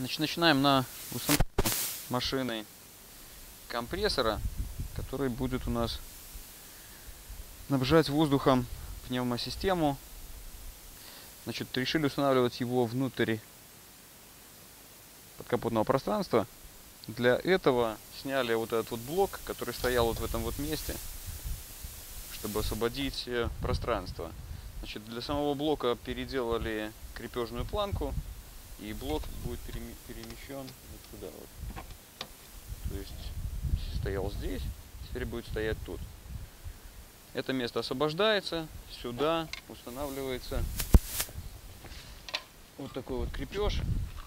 Значит, начинаем на установку машины компрессора, который будет у нас снабжать воздухом пневмосистему. Значит, решили устанавливать его внутрь подкапотного пространства. Для этого сняли вот этот вот блок, который стоял вот в этом вот месте, чтобы освободить пространство. Значит, для самого блока переделали крепежную планку, и блок будет перемещен вот сюда вот. То есть стоял здесь, теперь будет стоять тут. Это место освобождается, сюда устанавливается вот такой вот крепеж.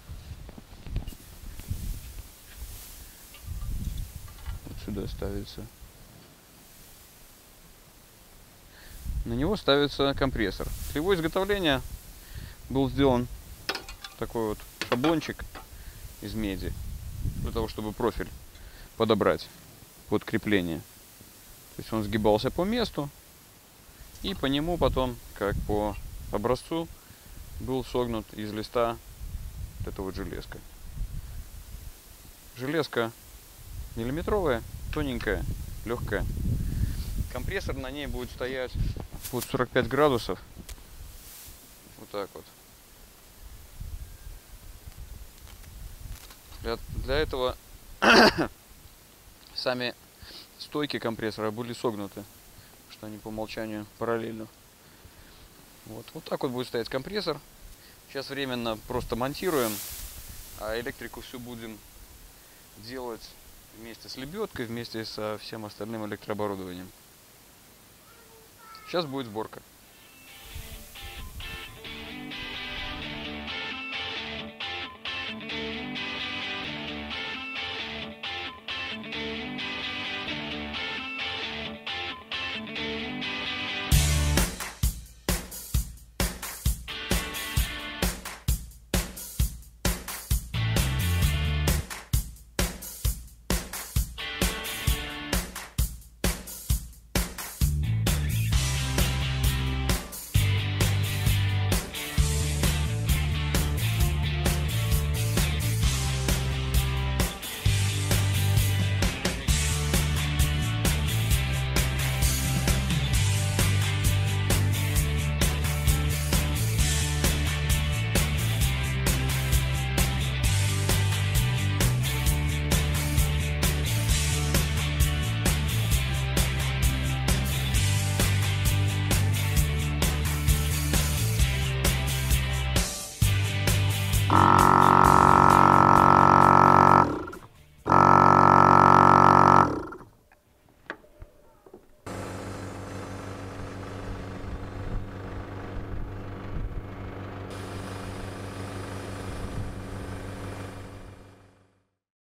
Вот сюда ставится. На него ставится компрессор. Для его изготовления был сделан такой вот шаблончик из меди, для того, чтобы профиль подобрать под крепление. То есть он сгибался по месту, и по нему потом, как по образцу, был согнут из листа вот эта вот железка. Железка миллиметровая, тоненькая, легкая. Компрессор на ней будет стоять под 45 градусов. Вот так вот. Для этого сами стойки компрессора были согнуты, что они по умолчанию параллельно. Вот так вот будет стоять компрессор. Сейчас временно просто монтируем, а электрику всю будем делать вместе с лебедкой, вместе со всем остальным электрооборудованием. Сейчас будет сборка.